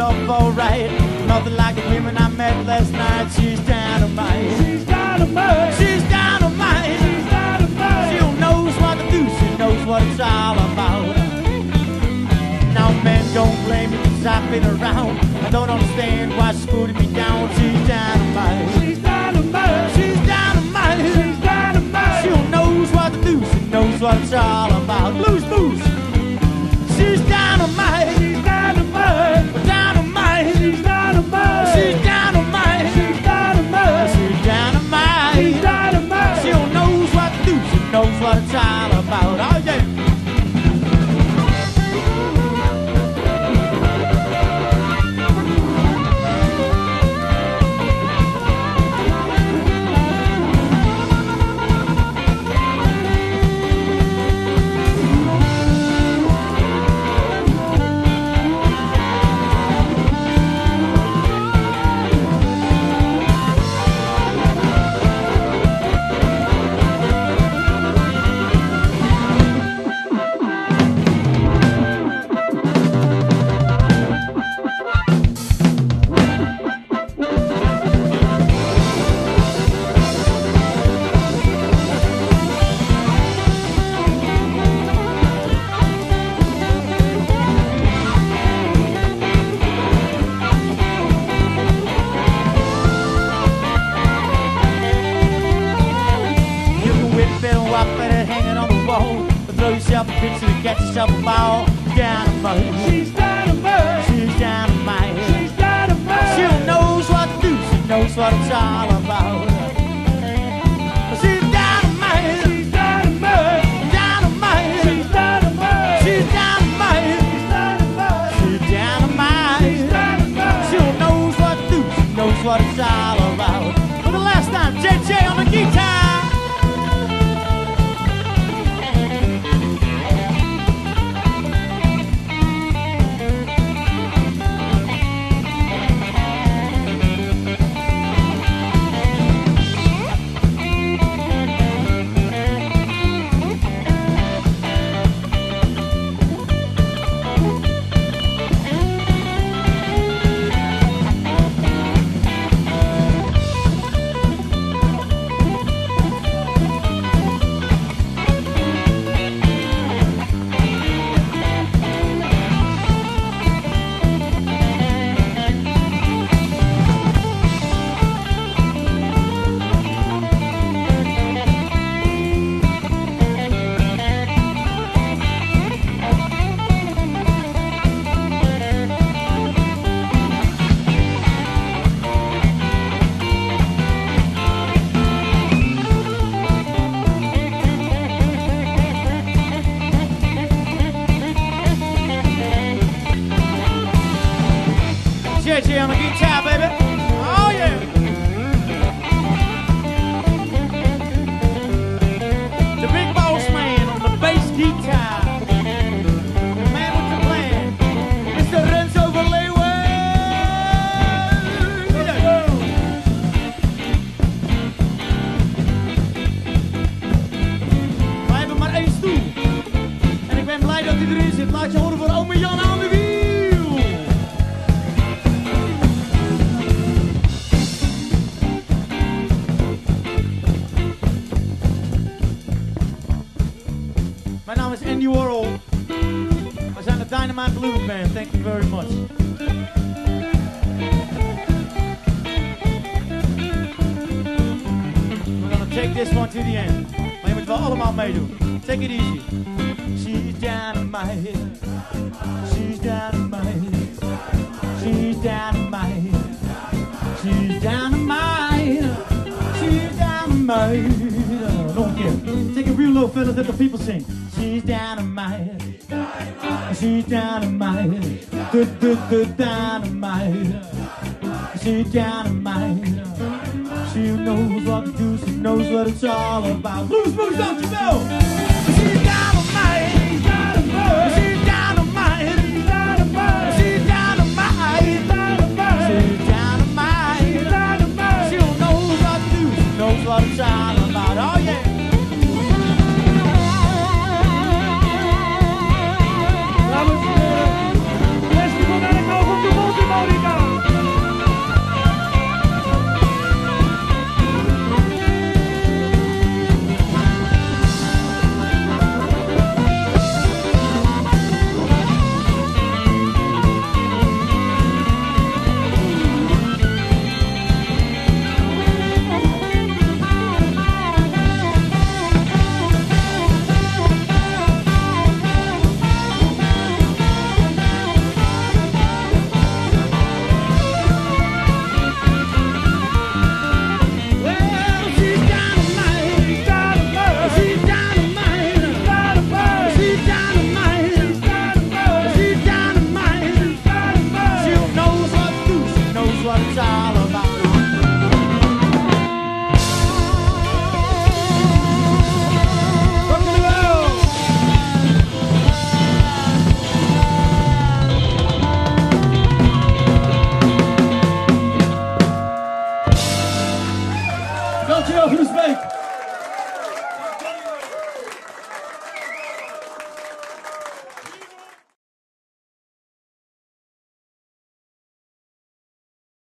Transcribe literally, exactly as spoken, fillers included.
myself alright. Nothing like the women I met last night. She's dynamite. She's dynamite. She's dynamite. She's dynamite. She knows what to do. She knows what it's all about. Now men don't blame me cause I've been around. I don't understand why she's putting me down. She's dynamite. She's dynamite. She's dynamite. She's dynamite. She knows what to do. She knows what it's all about. Blues, blues. She's dynamite. She's dynamite. Dynamite. She's dynamite. She's dynamite. She's dynamite. She's dynamite. She's dynamite. She knows what to do. She knows what it's all about. Oh yeah. Yourself a picture to get yourself a ball. Dynamite. She's dynamite. She's dynamite. She's dynamite. She knows what to do. She knows what it's all about. She's dynamite. She's dynamite. Dynamite. She's dynamite. She's dynamite. She's dynamite. She's dynamite. She's dynamite. She knows what to do. She knows what it's all about. For the last time, J J on the guitar. J J on the guitar, baby. Oh yeah. The big boss man on the bass guitar. The man with the plan, Mister Renzo Vallejo. Wij hebben maar één stoel. En ik ben blij dat hij erin zit. Laat je horen voor ome Jan aan de wiel. Mijn naam is Andy Warhol. We zijn de Dynamite Blues Band. Thank you very much. We're gonna take this one to the end. Maar je moet wel allemaal meedoen. Take it easy. She's dynamite. She's dynamite. She's dynamite. She's dynamite. She's dynamite. Don't care. Take it real low, fellas, that the people sing. She's dynamite. She's dynamite. Du, du, du, dynamite. She's dynamite. She knows what to do. She knows what it's all about. Blues, blues, don't you know? She's dynamite. She's dynamite. She's dynamite. She's dynamite. She's dynamite. She's dynamite. She's dynamite. She knows what to do. She knows what it's all about. Oh yeah. Dames en heren, festival naar de kou van de Baltimore. Dankjewel voor de spreek.